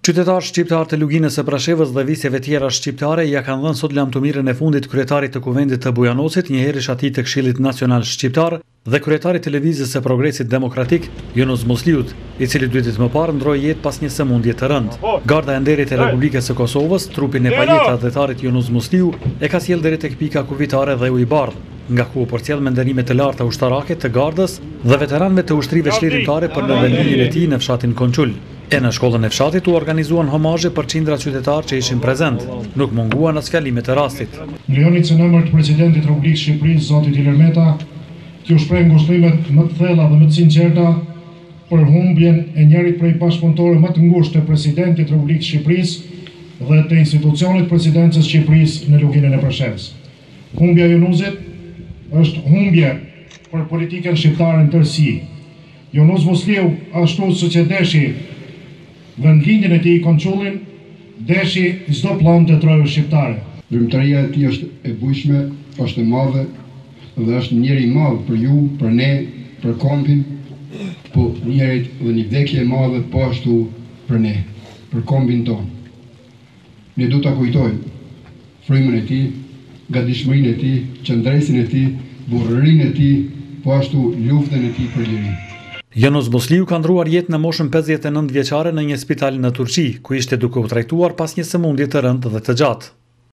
Qytetarë shqiptar të Luginës së Prashevës dhe visjeve tjera shqiptare ja kanë dhënë sot lamtumirën e fundit kryetarit të Kuvendit të Bujanosit, njëherë shati të Këshillit Nacional Shqiptar dhe kryetarit të Lëvizjes së Progresit Demokratik, Yunus Musliut, i cili 2 ditë më parë ndroi jetë pas një sëmundje të rëndë. Garda e Nderit e Republikës së Kosovës, trupin e pajeta adhetarit Yunus Musliu, e ka sjellë deri tek pika kufitare dhe u i bardh, nga ku u përcjell me nderime të larta ushtarake të gardës dhe veteranëve të ushtrive çlirimtare për lëvëndjen e tij në fshatin Konçul. E në shkollën e fshatit u organizuan homazhe për qindra qytetarë që ishin prezent, nuk munguan as fjalimet e rastit. Lejoni që në emër të Presidentit të Republikës së Shqipërisë, Zotit Ilir Meta, t'ju shpreh ngushëllimet më të thella dhe më të sinqerta për humbjen e njërit prej bashkëpunëtorëve më të ngushtë të Presidentit të Republikës së Shqipërisë dhe të institucionit Presidencës së Shqipërisë në Luginën e Prashevës. Humbja e Yunusit është humbje për politikën shqiptare në tërësi. Yunus Musliu, ashtu siç e deshi vendlindjen e tij Konçullin, deshi çdo plan të trojës shqiptare. Vrimtaria e tij është e bujshme, është e madhe dhe është njëri i madh për ju, për ne, për kombin, po njëri dhe një vdekje e madhe po ashtu për ne, për kombin ton. Ne du ta kujtojmë frymën e tij, gatishmërinë e tij, qëndresin e tij, burrërinë e tij, po ashtu luftën e tij për liri. Yunus Musliu ka ndruar jetë në moshën 59 vjeçare në një spital në Turqi, ku ishte duke u trajtuar pas një sëmundje të rëndë dhe të gjatë.